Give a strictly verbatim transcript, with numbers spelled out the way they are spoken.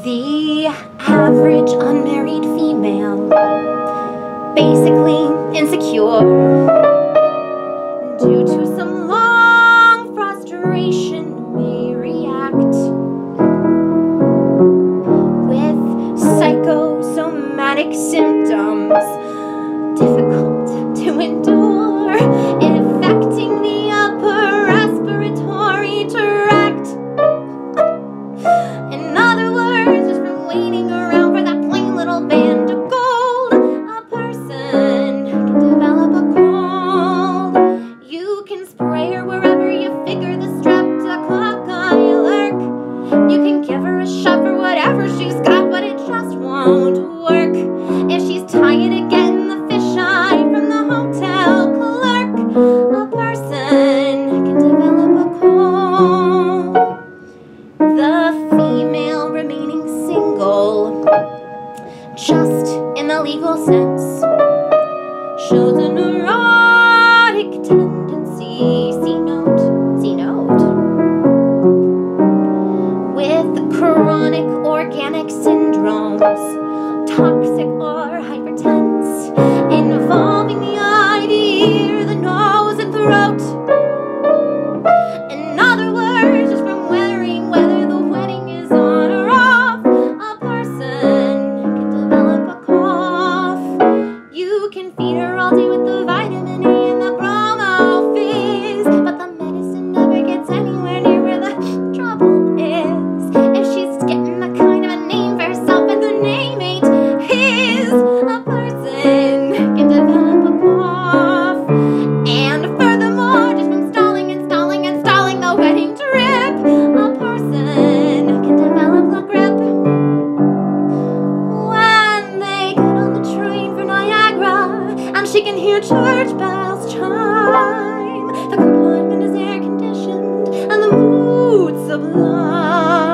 The average unmarried female, basically insecure, due to some long frustration, may react with psychosomatic symptoms difficult to endure, affecting the upper respiratory tract. In other words, just from waiting around for that plain little band of gold, a person can develop a cold. You can spray her wherever you figure the streptococci lurk. You can give her a shot for whatever she's got, but it just won't work. If she's tired of getting the fisheye from the hotel clerk, a person can develop a cold. The female remaining single, just in the legal sense, shows a neurotic tendency, C note, C note, with chronic organic syndromes, toxic or hypertense, involving the eye, the ear, the nose, and throat. In other words, just from weathering whether the wedding is on or off, a person can develop a cough. You can feed her all day with the vitamin A and the bromo fizz, but the medicine never gets anywhere near where the trouble is. If she's getting a kind of a name for herself and the name ain't his, a person can develop a cough. And furthermore, just from stalling and stalling and stalling the wedding trip, a person can develop the grip. When they get on the train for Niagara and she can hear church bells chime, the compartment is air conditioned and the mood sublime.